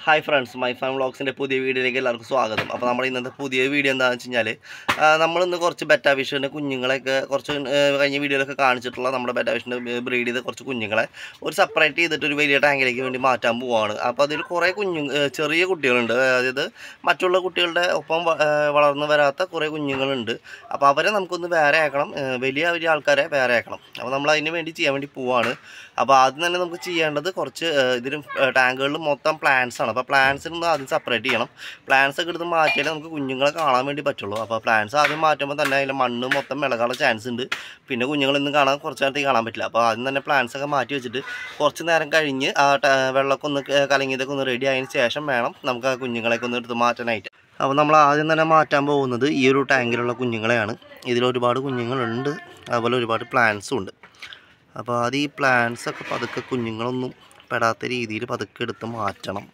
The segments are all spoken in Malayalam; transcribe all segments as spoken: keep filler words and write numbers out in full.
Hi friends, my fam vlogs in the പുതിയ വീഡിയോയിലേക്ക് എല്ലാവർക്കും സ്വാഗതം. അപ്പോൾ നമ്മൾ ഇന്നത്തെ പുതിയ വീഡിയോ എന്താണെന്ന് വെച്ച് കഴിഞ്ഞാൽ നമ്മൾ ഇന്ന് കുറച്ച് ബെറ്റാ ഫിഷിന്റെ കുഞ്ഞുങ്ങളെയൊക്കെ കുറച്ച് കഴിഞ്ഞ വീഡിയോയിലൊക്കെ കാണിച്ചിട്ടുള്ള നമ്മുടെ ബെറ്റാ ഫിഷിന്റെ ബ്രീഡ് ചെയ്ത കുറച്ച് കുഞ്ഞുങ്ങളെ ഒരു സെപ്പറേറ്റ് ചെയ്തിട്ട് ഒരു വലിയ ടാങ്കിലേക്ക് വേണ്ടി മാറ്റാൻ പോവുകയാണ്. അപ്പോൾ അതിൽ കുറേ കുഞ്ഞു ചെറിയ കുട്ടികളുണ്ട്, അതായത് മറ്റുള്ള കുട്ടികളുടെ ഒപ്പം വളർന്നു വരാത്ത കുറേ കുഞ്ഞുങ്ങളുണ്ട്. അപ്പോൾ അവരെ നമുക്കൊന്ന് വേറെ ആക്കണം, വലിയ വലിയ ആൾക്കാരെ വേറെ ആക്കണം. അപ്പോൾ നമ്മൾ അതിന് വേണ്ടി ചെയ്യാൻ വേണ്ടി പോവുകയാണ്. അപ്പോൾ ആദ്യം തന്നെ നമുക്ക് ചെയ്യേണ്ടത് കുറച്ച് ഇതിലും ടാങ്കുകളിൽ മൊത്തം പ്ലാന്റ്സ് ആണ്. അപ്പോൾ പ്ലാന്റ്സിൽ നിന്ന് ആദ്യം സെപ്പറേറ്റ് ചെയ്യണം. പ്ലാന്റ്സ് ഒക്കെ എടുത്ത് മാറ്റിയാലേ നമുക്ക് കുഞ്ഞുങ്ങളെ കാണാൻ വേണ്ടി പറ്റുള്ളൂ. അപ്പോൾ പ്ലാന്റ്സ് ആദ്യം മാറ്റുമ്പോൾ തന്നെ അതിൽ മണ്ണ് മൊത്തം ഇളകാനുള്ള ചാൻസ് ഉണ്ട്. പിന്നെ കുഞ്ഞുങ്ങളൊന്നും കാണാൻ കുറച്ച് നേരത്തേക്ക് കാണാൻ പറ്റില്ല. അപ്പോൾ ആദ്യം തന്നെ പ്ലാന്റ്സ് ഒക്കെ മാറ്റി വെച്ചിട്ട് കുറച്ച് നേരം കഴിഞ്ഞ് ആ വെള്ളമൊക്കെ ഒന്ന് കലങ്ങിയതൊക്കെ ഒന്ന് റെഡി ആയതിന് ശേഷം വേണം നമുക്ക് ആ കുഞ്ഞുങ്ങളെയൊക്കെ ഒന്ന് എടുത്ത് മാറ്റാനായിട്ട്. അപ്പോൾ നമ്മൾ ആദ്യം തന്നെ മാറ്റാൻ പോകുന്നത് ഈ ഒരു ടാങ്കിലുള്ള കുഞ്ഞുങ്ങളെയാണ്. ഇതിലൊരുപാട് കുഞ്ഞുങ്ങളുണ്ട്, അതുപോലെ ഒരുപാട് പ്ലാന്റ്സും ഉണ്ട്. അപ്പോൾ അത് ഈ പ്ലാന്റ്സൊക്കെ പതുക്കെ കുഞ്ഞുങ്ങളൊന്നും പെടാത്ത രീതിയിൽ പതുക്കെ എടുത്ത് മാറ്റണം.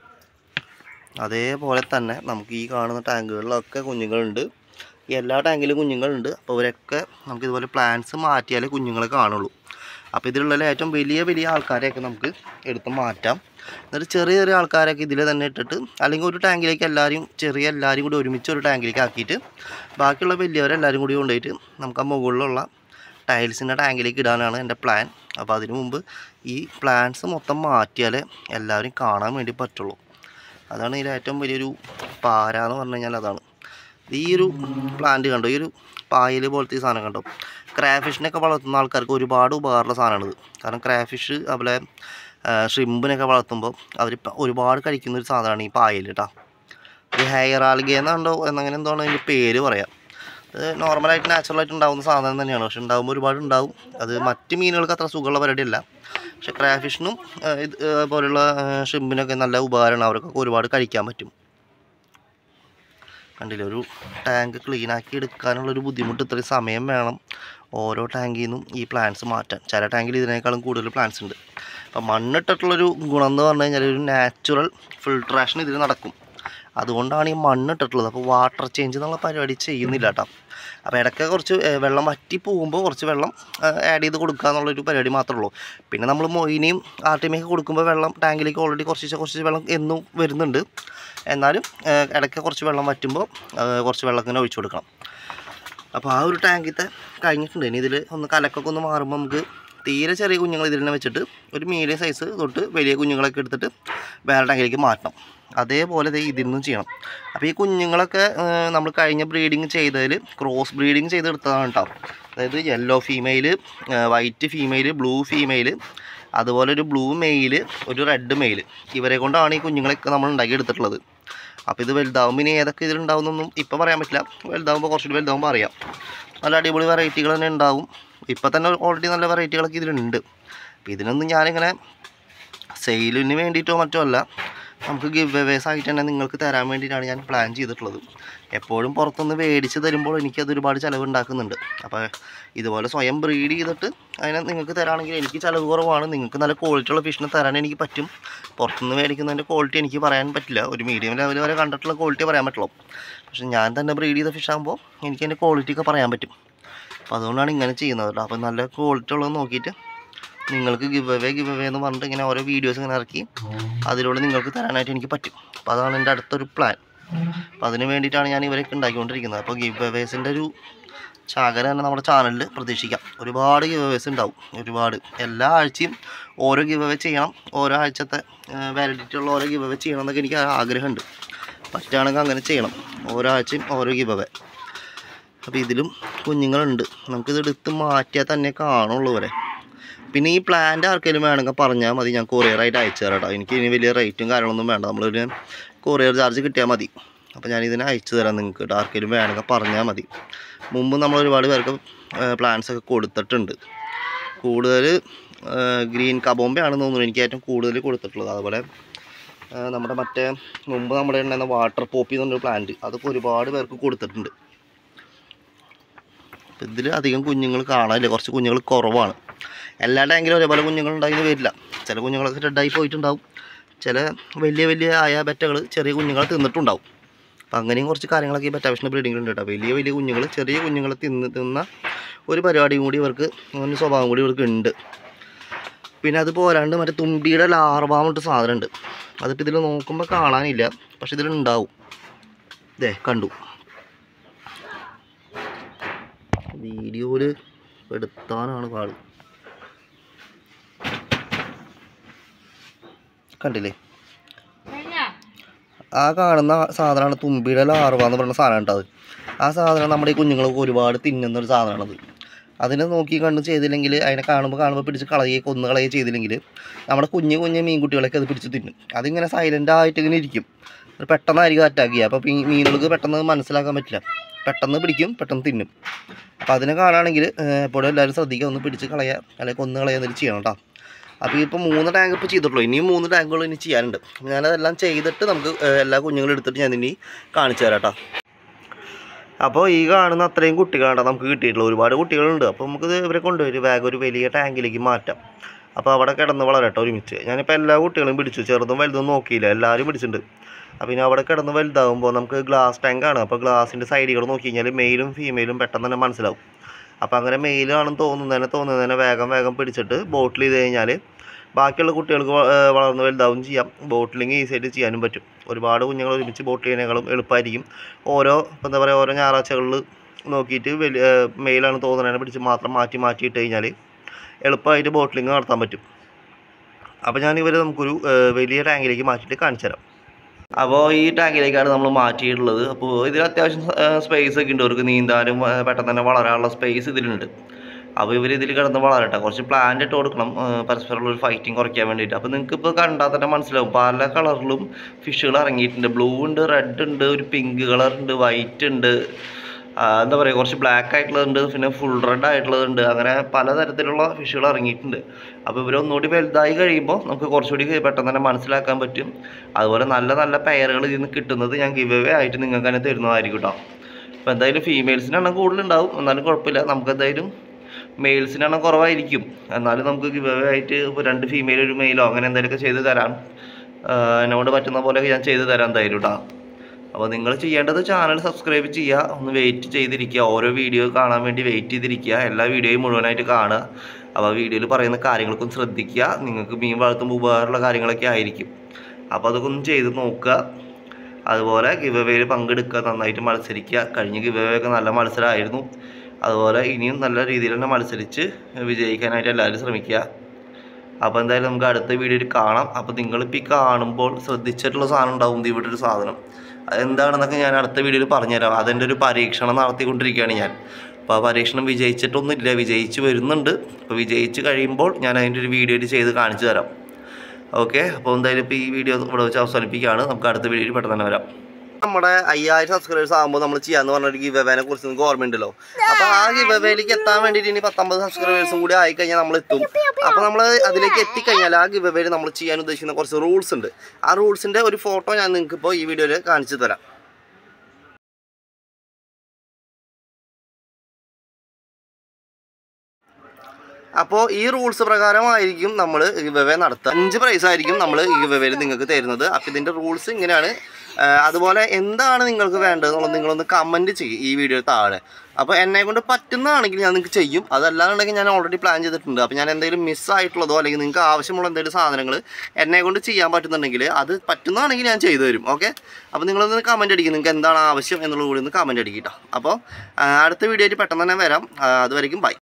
അതേപോലെ തന്നെ നമുക്ക് ഈ കാണുന്ന ടാങ്കുകളിലൊക്കെ കുഞ്ഞുങ്ങളുണ്ട്, എല്ലാ ടാങ്കിലും കുഞ്ഞുങ്ങളുണ്ട്. അപ്പോൾ ഇവരൊക്കെ നമുക്ക് ഇതുപോലെ പ്ലാന്റ്സ് മാറ്റിയാലേ കുഞ്ഞുങ്ങളെ കാണുള്ളൂ. അപ്പോൾ ഇതിലുള്ള ഏറ്റവും വലിയ വലിയ ആൾക്കാരെയൊക്കെ നമുക്ക് എടുത്ത് മാറ്റാം. എന്നിട്ട് ചെറിയ ചെറിയ ആൾക്കാരൊക്കെ ഇതിൽ തന്നെ ഇട്ടിട്ട്, അല്ലെങ്കിൽ ഒരു ടാങ്കിലേക്ക് എല്ലാവരും ചെറിയ എല്ലാവരും കൂടി ഒരുമിച്ച് ഒരു ടാങ്കിലേക്ക് ആക്കിയിട്ട് ബാക്കിയുള്ള വലിയവരെല്ലാവരും കൂടി കൊണ്ടുപോയിട്ട് നമുക്ക് ആ മുകളിലുള്ള ടൈൽസിൻ്റെ ടാങ്കിലേക്ക് ഇടാനാണ് എൻ്റെ പ്ലാൻ. അപ്പോൾ അതിനു മുമ്പ് ഈ പ്ലാന്റ്സ് മൊത്തം മാറ്റിയാലേ എല്ലാവരും കാണാൻ വേണ്ടി പറ്റുള്ളൂ. അതാണ് ഇതിൽ ഏറ്റവും വലിയൊരു പാര എന്ന് പറഞ്ഞു കഴിഞ്ഞാൽ അതാണ്. ഈ ഒരു പ്ലാന്റ് കണ്ടോ, ഈ ഒരു പായൽ പോലത്തെ ഈ സാധനം കണ്ടോ, ക്രാഫിഷിനൊക്കെ വളർത്തുന്ന ആൾക്കാർക്ക് ഒരുപാട് ഉപകാരമുള്ള സാധനമാണിത്. കാരണം ക്രാഫിഷ് അതുപോലെ ഷ്രിമ്പിനൊക്കെ വളർത്തുമ്പോൾ അവർ ഒരുപാട് കഴിക്കുന്നൊരു സാധനമാണ് ഈ പായൽ കേട്ടോ. ഒരു ഹെയർ ആൽഗേ എന്നുണ്ടോ എന്നങ്ങനെ എന്താണ് അതിൻ്റെ പേര് പറയാം. അത് നോർമലായിട്ട് നാച്ചുറലായിട്ട് ഉണ്ടാകുന്ന സാധനം തന്നെയാണ്. പക്ഷെ ഉണ്ടാകുമ്പോൾ ഒരുപാട് ഉണ്ടാവും. അത് മറ്റ് മീനുകൾക്ക് അത്ര സുഖമുള്ള പരിപാടിയല്ല. പക്ഷെ ക്രാഫിഷിനും ഇത് പോലുള്ള ഷ്രിമ്പിനൊക്കെ നല്ല ഉപകാരമാണ്. അവർക്കൊക്കെ ഒരുപാട് കഴിക്കാൻ പറ്റും. കണ്ടില്ലേ, ഒരു ടാങ്ക് ക്ലീനാക്കി എടുക്കാനുള്ളൊരു ബുദ്ധിമുട്ട് ഇത്രയും സമയം വേണം ഓരോ ടാങ്കിൽ നിന്നും ഈ പ്ലാന്റ്സ് മാറ്റാൻ. ചില ടാങ്കിൽ ഇതിനേക്കാളും കൂടുതൽ പ്ലാന്റ്സ് ഉണ്ട്. അപ്പം മണ്ണിട്ടിട്ടുള്ളൊരു ഗുണം എന്ന് പറഞ്ഞു കഴിഞ്ഞാൽ ഒരു നാച്ചുറൽ ഫിൽട്രേഷൻ ഇതിൽ നടക്കും. അതുകൊണ്ടാണ് ഈ മണ്ണിട്ടിട്ടുള്ളത്. അപ്പോൾ വാട്ടർ ചേഞ്ച് എന്നുള്ള പരിപാടി ചെയ്യുന്നില്ല കേട്ടോ. അപ്പോൾ ഇടയ്ക്ക് കുറച്ച് വെള്ളം വറ്റി പോകുമ്പോൾ കുറച്ച് വെള്ളം ആഡ് ചെയ്ത് കൊടുക്കുക എന്നുള്ളൊരു പരിപാടി മാത്രമേ ഉള്ളൂ. പിന്നെ നമ്മൾ മൊയിനെയും ആർട്ടിമയൊക്കെ കൊടുക്കുമ്പോൾ വെള്ളം ടാങ്കിലേക്ക് ഓൾറെഡി കുറച്ച് കുറച്ച് വെള്ളം എന്നും വരുന്നുണ്ട്. എന്നാലും ഇടയ്ക്ക് കുറച്ച് വെള്ളം വറ്റുമ്പോൾ കുറച്ച് വെള്ളം ഇങ്ങനെ ഒഴിച്ചു കൊടുക്കണം. അപ്പോൾ ആ ഒരു ടാങ്കിത്തെ കഴിഞ്ഞിട്ടുണ്ട്. ഇനി ഇതിൽ ഒന്ന് കലക്കൊക്കെ ഒന്ന് മാറുമ്പോൾ നമുക്ക് തീരെ ചെറിയ കുഞ്ഞുങ്ങൾ ഇതിൽ തന്നെ വെച്ചിട്ട് ഒരു മീഡിയം സൈസ് തൊട്ട് വലിയ കുഞ്ഞുങ്ങളൊക്കെ എടുത്തിട്ട് വേറെ ടാങ്കിലേക്ക് മാറ്റണം. അതേപോലെ ഇതിൽ നിന്നും ചെയ്യണം. അപ്പോൾ ഈ കുഞ്ഞുങ്ങളൊക്കെ നമ്മൾ കഴിഞ്ഞ ബ്രീഡിങ് ചെയ്തതിൽ ക്രോസ് ബ്രീഡിങ് ചെയ്തെടുത്തതാണ് കേട്ടോ. അതായത് yellow female, white female, blue female, അതുപോലെ ഒരു ബ്ലൂ മെയിൽ, ഒരു റെഡ് മെയിൽ, ഇവരെ കൊണ്ടാണ് ഈ കുഞ്ഞുങ്ങളൊക്കെ നമ്മൾ ഉണ്ടാക്കിയെടുത്തിട്ടുള്ളത്. അപ്പോൾ ഇത് വലുതാവുമ്പോൾ ഇനി ഏതൊക്കെ ഇതിലുണ്ടാവുന്നൊന്നും ഇപ്പോൾ പറയാൻ പറ്റില്ല. വലുതാവുമ്പോൾ കുറച്ചുകൂടി വലുതാവുമ്പോൾ അറിയാം. നല്ല അടിപൊളി വെറൈറ്റികൾ തന്നെ ഉണ്ടാവും. ഇപ്പോൾ തന്നെ ഓൾറെഡി നല്ല വെറൈറ്റികളൊക്കെ ഇതിലുണ്ട്. അപ്പോൾ ഇതിനൊന്നും ഞാനിങ്ങനെ സെയിലിന് വേണ്ടിയിട്ടോ മറ്റോ അല്ല, നമുക്ക് ഗിവ് അവേസ് ആയിട്ട് തന്നെ നിങ്ങൾക്ക് തരാൻ വേണ്ടിയിട്ടാണ് ഞാൻ പ്ലാൻ ചെയ്തിട്ടുള്ളത്. എപ്പോഴും പുറത്തുനിന്ന് മേടിച്ച് തരുമ്പോൾ എനിക്കത് ഒരുപാട് ചിലവ് ഉണ്ടാക്കുന്നുണ്ട്. അപ്പോൾ ഇതുപോലെ സ്വയം ബ്രീഡ് ചെയ്തിട്ട് അതിനെ നിങ്ങൾക്ക് തരാണെങ്കിൽ എനിക്ക് ചിലവ് കുറവാണ്. നിങ്ങൾക്ക് നല്ല ക്വാളിറ്റി ഉള്ള ഫിഷിനെ തരാൻ എനിക്ക് പറ്റും. പുറത്തുനിന്ന് മേടിക്കുന്നതിൻ്റെ ക്വാളിറ്റി എനിക്ക് പറയാൻ പറ്റില്ല. ഒരു മീഡിയം ലെവൽ വരെ കണ്ടിട്ടുള്ള ക്വാളിറ്റി പറയാൻ പറ്റുള്ളൂ. പക്ഷേ ഞാൻ തന്നെ ബ്രീഡ് ചെയ്ത ഫിഷ് ആകുമ്പോൾ എനിക്ക് അതിൻ്റെ ക്വാളിറ്റി ഒക്കെ പറയാൻ പറ്റും. അപ്പോൾ അതുകൊണ്ടാണ് ഇങ്ങനെ ചെയ്യുന്നത് കേട്ടോ. അപ്പോൾ നല്ല ക്വാളിറ്റി ഉള്ളത് നോക്കിയിട്ട് നിങ്ങൾക്ക് ഗിവ് അവേ ഗിവ് അവേ എന്ന് പറഞ്ഞിട്ട് ഇങ്ങനെ ഓരോ വീഡിയോസ് ഇങ്ങനെ ഇറക്കി അതിലൂടെ നിങ്ങൾക്ക് തരാനായിട്ട് എനിക്ക് പറ്റും. അപ്പോൾ അതാണ് എൻ്റെ അടുത്തൊരു പ്ലാൻ. അപ്പോൾ അതിന് വേണ്ടിയിട്ടാണ് ഞാൻ ഇവരൊക്കെ ഉണ്ടാക്കിക്കൊണ്ടിരിക്കുന്നത്. അപ്പോൾ ഗിവ് അവേസിൻ്റെ ഒരു ശാഖര തന്നെ നമ്മുടെ ചാനലിൽ പ്രതീക്ഷിക്കാം. ഒരുപാട് ഗിവ് അവേസ് ഉണ്ടാവും, ഒരുപാട്. എല്ലാ ആഴ്ചയും ഓരോ ഗിവ് അവേ ചെയ്യണം, ഓരോ ആഴ്ചത്തെ വാലിഡിറ്റി ഉള്ള ഓരോ ഗിവ് അവേ ചെയ്യണം എന്നൊക്കെ എനിക്ക് ആഗ്രഹമുണ്ട്. പറ്റുകയാണെങ്കിൽ അങ്ങനെ ചെയ്യണം, ഓരോ ആഴ്ചയും ഓരോ ഗിവ് അവേ. അപ്പോൾ ഇതിലും കുഞ്ഞുങ്ങളുണ്ട്. നമുക്കിത് എടുത്ത് മാറ്റിയാൽ തന്നെ കാണുള്ളൂ വരെ. പിന്നെ ഈ പ്ലാന്റ് ആർക്കെങ്കിലും വേണമെങ്കിൽ പറഞ്ഞാൽ മതി, ഞാൻ കൊറിയറായിട്ട് അയച്ചു തരാം കേട്ടോ. എനിക്ക് ഇനി വലിയ റേറ്റും കാര്യങ്ങളൊന്നും വേണ്ട, നമ്മളൊരു കൊറിയർ ചാർജ് കിട്ടിയാൽ മതി. അപ്പോൾ ഞാനിതിനെ അയച്ചു തരാം നിങ്ങൾക്ക്. ആർക്കെങ്കിലും വേണമെങ്കിൽ പറഞ്ഞാൽ മതി. മുമ്പ് നമ്മൾ ഒരുപാട് പേർക്ക് പ്ലാന്റ്സൊക്കെ കൊടുത്തിട്ടുണ്ട്. കൂടുതൽ ഗ്രീൻ കബോമ്പയാണെന്ന് തോന്നുന്നു എനിക്ക് ഏറ്റവും കൂടുതൽ കൊടുത്തിട്ടുള്ളത്. അതുപോലെ നമ്മുടെ മറ്റേ മുമ്പ് നമ്മുടെ ഉണ്ടായിരുന്ന വാട്ടർ പോപ്പി എന്നൊരു പ്ലാന്റ്, അതൊക്കെ ഒരുപാട് പേർക്ക് കൊടുത്തിട്ടുണ്ട്. അപ്പോൾ ഇതിൽ അധികം കുഞ്ഞുങ്ങൾ കാണാനില്ല, കുറച്ച് കുഞ്ഞുങ്ങൾ കുറവാണ്. എല്ലാ ടാങ്കിലും ഒരേപോലെ കുഞ്ഞുങ്ങൾ ഉണ്ടായി വരില്ല. ചില കുഞ്ഞുങ്ങളൊക്കെ ഡെഡായി പോയിട്ടുണ്ടാവും. ചില വലിയ വലിയ ആയ ബെറ്റകൾ ചെറിയ കുഞ്ഞുങ്ങളെ തിന്നിട്ടുണ്ടാവും. അപ്പം അങ്ങനെയും കുറച്ച് കാര്യങ്ങളൊക്കെ ഈ ബെറ്റാ ഫിഷിൻ്റെ ബ്രീഡിങ്ങിലുണ്ട് കേട്ടോ. വലിയ വലിയ കുഞ്ഞുങ്ങൾ ചെറിയ കുഞ്ഞുങ്ങളെ തിന്ന് തിന്ന ഒരു പരിപാടിയും കൂടി ഇവർക്ക്, അങ്ങനെ സ്വഭാവം കൂടി ഇവർക്ക് ഉണ്ട്. പിന്നെ അത് പോരാണ്ട് മറ്റേ തുമ്പിയുടെ ലാർവാ എന്നിട്ട് സാധനമുണ്ട്. അതിപ്പോൾ ഇതിൽ നോക്കുമ്പോൾ കാണാനില്ല, പക്ഷെ ഇതിലുണ്ടാവും. ഇതേ കണ്ടു, വീഡിയോയിൽ എടുത്താനാണ് പാട്. കണ്ടില്ലേ, ആ കാണുന്ന സാധനമാണ് തുമ്പിയുടെ ലാർവ എന്ന് പറയുന്ന സാധനം ഉണ്ടാവും. ആ സാധനം നമ്മുടെ ഈ കുഞ്ഞുങ്ങൾക്ക് ഒരുപാട് തിന്നുന്നൊരു സാധനമാണത്. അതിനെ നോക്കി കണ്ട് ചെയ്തില്ലെങ്കിൽ, അതിനെ കാണുമ്പോൾ കാണുമ്പോൾ പിടിച്ച് കളയുകയോ കൊന്നു കളയുകയോ ചെയ്തില്ലെങ്കിൽ നമ്മുടെ കുഞ്ഞു കുഞ്ഞു മീൻകുട്ടികളൊക്കെ അത് പിടിച്ച് തിന്നും. അതിങ്ങനെ സൈലൻ്റ് ആയിട്ട് ഇങ്ങനെ ഇരിക്കും. പെട്ടെന്നായിരിക്കും അറ്റാക്ക് ചെയ്യുക. അപ്പോൾ മീനുകൾക്ക് പെട്ടെന്ന് മനസ്സിലാക്കാൻ പറ്റില്ല, പെട്ടെന്ന് പിടിക്കും, പെട്ടെന്ന് തിന്നും. അപ്പോൾ അതിനെ കാണുകയാണെങ്കിൽ എപ്പോഴും എല്ലാവരും ശ്രദ്ധിക്കുക, ഒന്ന് പിടിച്ച് കളയുക അല്ലെങ്കിൽ കൊന്നു കളയുക എന്നൊരു ചെയ്യണം കേട്ടോ. അപ്പോൾ ഇപ്പോൾ മൂന്ന് ടാങ്ക് ഇപ്പോൾ ചെയ്തിട്ടുള്ളൂ, ഇനിയും മൂന്ന് ടാങ്കുകൾ ഇനി ചെയ്യാനുണ്ട്. ഞാനതെല്ലാം ചെയ്തിട്ട് നമുക്ക് എല്ലാ കുഞ്ഞുങ്ങളും എടുത്തിട്ട് ഞാൻ ഇനി കാണിച്ചു തരാം കേട്ടോ. അപ്പോൾ ഈ കാണുന്ന അത്രയും കുട്ടികളാണ് നമുക്ക് കിട്ടിയിട്ടുള്ളത്. ഒരുപാട് കുട്ടികളുണ്ട്. അപ്പോൾ നമുക്ക് ഇവരെ കൊണ്ടുപോയി വേഗം ഒരു വലിയ ടാങ്കിലേക്ക് മാറ്റാം. അപ്പോൾ അവിടെ കിടന്ന് വളരട്ടെ ഒരുമിച്ച്. ഞാനിപ്പോൾ എല്ലാ കുട്ടികളും പിടിച്ചു, ചെറുതും വലുതും നോക്കിയില്ല, എല്ലാവരും പിടിച്ചിട്ടുണ്ട്. അപ്പോൾ ഇനി അവിടെ കിടന്ന് വലുതാകുമ്പോൾ നമുക്ക് ഗ്ലാസ് ടാങ്കാണ്. അപ്പോൾ ഗ്ലാസിൻ്റെ സൈഡുകൾ നോക്കി കഴിഞ്ഞാൽ മെയിലും ഫീമെയിലും പെട്ടെന്ന് തന്നെ മനസ്സിലാവും. അപ്പോൾ അങ്ങനെ മെയിലാണെന്ന് തോന്നുന്നതിനെ തോന്നുന്നതിനെ വേഗം വേഗം പിടിച്ചിട്ട് ബോട്ടിൽ ചെയ്ത് കഴിഞ്ഞാൽ ബാക്കിയുള്ള കുട്ടികൾക്ക് വളർന്ന് വലുതാവും ചെയ്യാം. ബോട്ടിലിങ് ഈസിയായിട്ട് ചെയ്യാനും പറ്റും. ഒരുപാട് കുഞ്ഞുങ്ങൾ ഒരുമിച്ച് ബോട്ടിൽ ചെയ്യുന്നതിനേക്കാളും എളുപ്പമായിരിക്കും. ഓരോ എന്താ പറയുക, ഓരോ ഞായറാഴ്ചകളിൽ നോക്കിയിട്ട് വലിയ മെയിലാണ് തോന്നുന്നതിനെ പിടിച്ച് മാത്രം മാറ്റി മാറ്റിയിട്ട് കഴിഞ്ഞാൽ എളുപ്പമായിട്ട് ബോട്ടിലിങ് നടത്താൻ പറ്റും. അപ്പോൾ ഞാനിവർ നമുക്കൊരു വലിയ ടാങ്കിലേക്ക് മാറ്റിയിട്ട് കാണിച്ചു തരാം. അപ്പോൾ ഈ ടാങ്കിലേക്കാണ് നമ്മൾ മാറ്റിയിട്ടുള്ളത്. അപ്പോൾ ഇതിൽ അത്യാവശ്യം സ്പേസ് ഒക്കെ ഉണ്ട്, അവർക്ക് നീന്താനും പെട്ടെന്ന് തന്നെ വളരാനുള്ള സ്പേസ് ഇതിലുണ്ട്. അപ്പോൾ ഇവർ ഇതിൽ കിടന്ന് വളരട്ടെ. കുറച്ച് പ്ലാന്റ് ഇട്ട് കൊടുക്കണം, പരസ്പരമുള്ള ഒരു ഫൈറ്റിങ് കുറയ്ക്കാൻ വേണ്ടിയിട്ട്. അപ്പോൾ നിങ്ങൾക്ക് ഇപ്പോൾ കണ്ടാൽ തന്നെ മനസ്സിലാവും, പല കളറിലും ഫിഷുകൾ ഇറങ്ങിയിട്ടുണ്ട്. ബ്ലൂ ഉണ്ട്, റെഡ് ഉണ്ട്, ഒരു പിങ്ക് കളർ ഉണ്ട്, വൈറ്റ് ഉണ്ട്, എന്താ പറയുക, കുറച്ച് ബ്ലാക്ക് ആയിട്ടുള്ളതുണ്ട്, പിന്നെ ഫുൾ റെഡ് ആയിട്ടുള്ളതുണ്ട്. അങ്ങനെ പലതരത്തിലുള്ള ഫിഷുകൾ ഇറങ്ങിയിട്ടുണ്ട്. അപ്പോൾ ഇവരൊന്നുകൂടി വലുതായി കഴിയുമ്പോൾ നമുക്ക് കുറച്ചുകൂടി പെട്ടെന്ന് തന്നെ മനസ്സിലാക്കാൻ പറ്റും. അതുപോലെ നല്ല നല്ല പെയറുകൾ ഇതിൽ നിന്ന് കിട്ടുന്നത് ഞാൻ ഗിവ് അവേ ആയിട്ട് നിങ്ങൾക്ക് തന്നെ തരുന്നതായിരിക്കും കേട്ടോ. അപ്പോൾ എന്തായാലും ഫീമെയിൽസിനാണ് കൂടുതലുണ്ടാവും, എന്നാലും കുഴപ്പമില്ല. നമുക്ക് എന്തായാലും മെയിൽസിനാണ് കുറവായിരിക്കും, എന്നാലും നമുക്ക് ഗിവ് അവേ ആയിട്ട് ഇപ്പോൾ രണ്ട് ഫീമെയിൽ ഒരു മെയിലോ അങ്ങനെ എന്തെങ്കിലുമൊക്കെ ചെയ്ത് തരാം. എന്നോട് പറ്റുന്ന പോലെയൊക്കെ ഞാൻ ചെയ്ത് തരാൻ എന്തായാലും കേട്ടോ. അപ്പോൾ നിങ്ങൾ ചെയ്യേണ്ടത് ചാനൽ സബ്സ്ക്രൈബ് ചെയ്യുക, ഒന്ന് വെയിറ്റ് ചെയ്തിരിക്കുക, ഓരോ വീഡിയോ കാണാൻ വേണ്ടി വെയിറ്റ് ചെയ്തിരിക്കുക, എല്ലാ വീഡിയോയും മുഴുവനായിട്ട് കാണുക. അപ്പോൾ വീഡിയോയിൽ പറയുന്ന കാര്യങ്ങൾക്കൊന്ന് ശ്രദ്ധിക്കുക, നിങ്ങൾക്ക് മീൻ വളർത്തുമ്പോൾ ഉപകാരമുള്ള കാര്യങ്ങളൊക്കെ ആയിരിക്കും. അപ്പോൾ അതൊക്കെ ഒന്ന് ചെയ്ത് നോക്കുക. അതുപോലെ ഗിവ് അവേയിൽ പങ്കെടുക്കുക, നന്നായിട്ട് മത്സരിക്കുക. കഴിഞ്ഞ ഗിവ് അവേ ഒക്കെ നല്ല മത്സരമായിരുന്നു. അതുപോലെ ഇനിയും നല്ല രീതിയിൽ തന്നെ മത്സരിച്ച് വിജയിക്കാനായിട്ട് എല്ലാവരും ശ്രമിക്കുക. അപ്പോൾ എന്തായാലും നമുക്ക് അടുത്ത വീഡിയോയിൽ കാണാം. അപ്പോൾ നിങ്ങളിപ്പോൾ ഈ കാണുമ്പോൾ ശ്രദ്ധിച്ചിട്ടുള്ള സാധനം ഉണ്ടാവും, ഇവിടെ ഒരു സാധനം അതെന്താണെന്നൊക്കെ ഞാൻ അടുത്ത വീഡിയോയിൽ പറഞ്ഞുതരാം. അതെൻ്റെ ഒരു പരീക്ഷണം നടത്തിക്കൊണ്ടിരിക്കുകയാണ് ഞാൻ. അപ്പോൾ ആ പരീക്ഷണം വിജയിച്ചിട്ടൊന്നുമില്ല, വിജയിച്ച് വരുന്നുണ്ട്. അപ്പോൾ വിജയിച്ച് കഴിയുമ്പോൾ ഞാൻ അതിൻ്റെ ഒരു വീഡിയോയിൽ ചെയ്ത് കാണിച്ചു തരാം. ഓക്കെ, അപ്പോൾ എന്തായാലും ഇപ്പോൾ ഈ വീഡിയോ ഇവിടെ വെച്ച് അവസാനിപ്പിക്കുകയാണ്. നമുക്ക് അടുത്ത വീഡിയോയിൽ പെട്ടെന്ന് തന്നെ വരാം. നമ്മുടെ അയ്യായിരം സബ്സ്ക്രൈബേഴ്സ് ആകുമ്പോൾ നമ്മൾ ചെയ്യാന്ന് പറഞ്ഞൊരു ഗിവ് അവേനെ കുറിച്ച് നിങ്ങൾക്ക് ഓർമ്മയുണ്ടല്ലോ. അപ്പോൾ ആ ഗിവ് അവേയിലേക്ക് എത്താൻ വേണ്ടിയിട്ട് ഇനി പത്തൊമ്പത് സബ്സ്ക്രൈബേഴ്സും കൂടി ആയിക്കഴിഞ്ഞാൽ നമ്മൾ എത്തും. അപ്പോൾ നമ്മൾ അതിലേക്ക് എത്തിക്കഴിഞ്ഞാൽ ആ ഗിവ് അവേയിൽ നമ്മൾ ചെയ്യാൻ ഉദ്ദേശിക്കുന്ന കുറച്ച് റൂൾസ് ഉണ്ട്. ആ റൂൾസിൻ്റെ ഒരു ഫോട്ടോ ഞാൻ നിങ്ങൾക്ക് ഇപ്പോൾ ഈ വീഡിയോയിൽ കാണിച്ചു തരാം. അപ്പോൾ ഈ റൂൾസ് പ്രകാരമായിരിക്കും നമ്മൾ ഗിവ് അവേ നടത്തുക. അഞ്ച് പ്രൈസ് ആയിരിക്കും നമ്മൾ ഈ ഗിവ് അവേയിൽ നിങ്ങൾക്ക് തരുന്നത്. അപ്പോൾ ഇതിൻ്റെ റൂൾസ് ഇങ്ങനെയാണ്. അതുപോലെ എന്താണ് നിങ്ങൾക്ക് വേണ്ടതെന്നുള്ളത് നിങ്ങളൊന്ന് കമൻറ്റ് ചെയ്യും ഈ വീഡിയോ താഴെ. അപ്പോൾ എന്നെ കൊണ്ട് പറ്റുന്നതാണെങ്കിൽ ഞാൻ നിങ്ങൾക്ക് ചെയ്യും, അതല്ലാന്നുണ്ടെങ്കിൽ ഞാൻ ഓൾറെഡി പ്ലാൻ ചെയ്തിട്ടുണ്ട്. അപ്പോൾ ഞാൻ എന്തെങ്കിലും മിസ്സായിട്ടുള്ളതോ അല്ലെങ്കിൽ നിങ്ങൾക്ക് ആവശ്യമുള്ള എന്തെങ്കിലും സാധനങ്ങൾ എന്നെ കൊണ്ട് ചെയ്യാൻ പറ്റുന്നുണ്ടെങ്കിൽ അത് പറ്റുന്നതാണെങ്കിൽ ഞാൻ ചെയ്തു തരും. ഓക്കെ, അപ്പോൾ നിങ്ങളൊന്ന് കമൻറ്റ് അടിക്കും, നിങ്ങൾക്ക് എന്താണ് ആവശ്യം എന്നുള്ളത് കൂടി ഒന്ന് കമൻറ്റ് അടിക്കുക കേട്ടോ. അപ്പോൾ അടുത്ത വീഡിയോയിൽ പെട്ടെന്ന് തന്നെ വരാം. അതുവരെയും ബൈ.